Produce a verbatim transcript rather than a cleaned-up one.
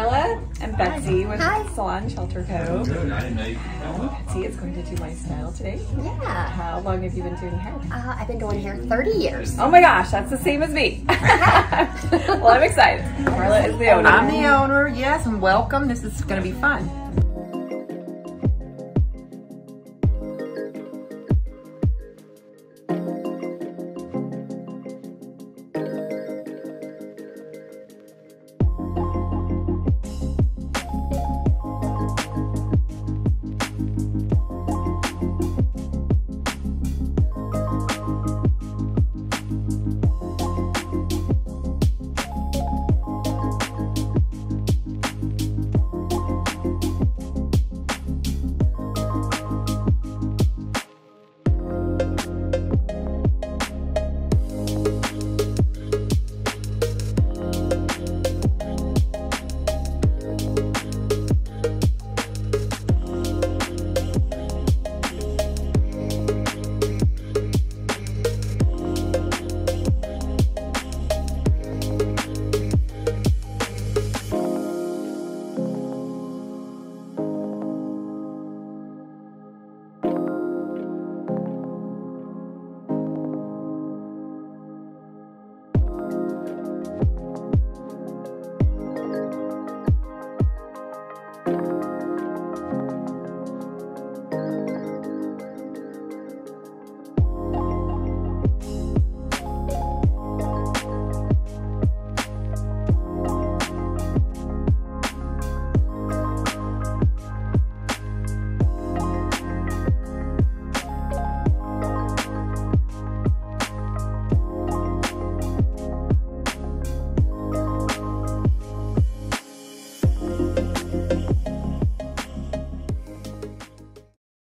Marla and Betsy with Hi. Salon Shelter Cove. And Betsy is going to do my style today. Yeah. How long have you been doing hair? Uh, I've been doing hair thirty years. Oh my gosh, that's the same as me. Well, I'm excited. Marla is the owner. I'm the owner, yes, and welcome. This is going to be fun.